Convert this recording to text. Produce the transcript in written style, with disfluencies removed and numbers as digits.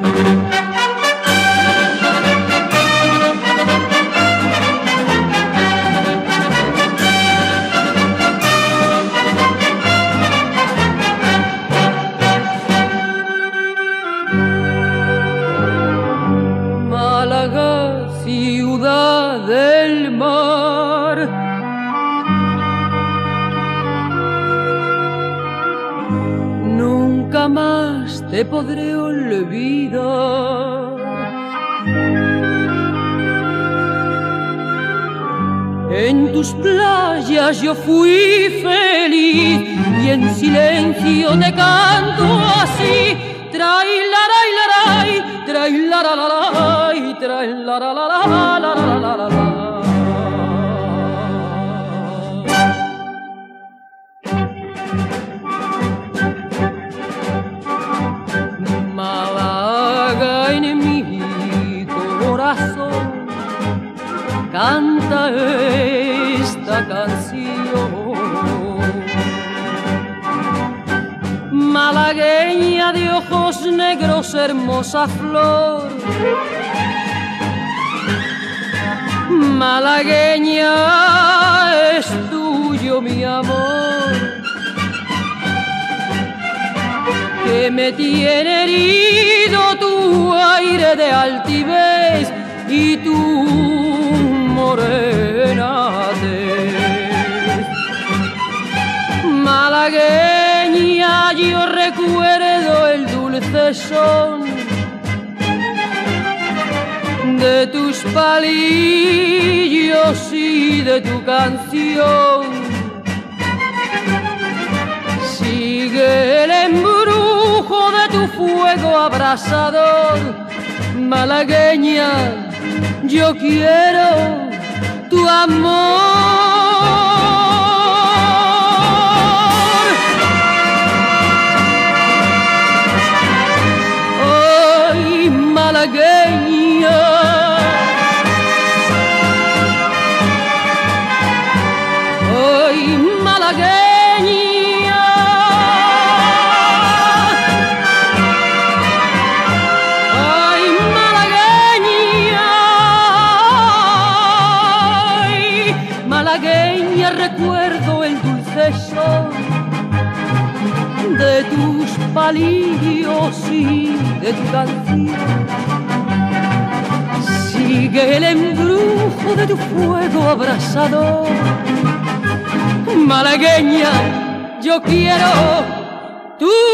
Te podré olvidar. En tus playas yo fui feliz y en silencio te canto así. Trai la la la la, trai la la la la, trai la la la la la la la la. Canta esta canción, malagueña de ojos negros, hermosa flor. Malagueña, es tuyo mi amor, que me tiene herido tu aire de altivez y tu morena tez. Malagueña, yo recuerdo el dulce son de tus palillos y de tu canción. Sigue el embrujo de tu fuego abrasador. Malagueña, yo quiero tu amor. Ay, malagueña, ay, malagueña, ay, malagueña, ay, malagueña, recuerdo el dulce son de tus palillos y de tu canción. Sigue el embrujo de tu fuego abrasador. Malagueña, yo quiero tu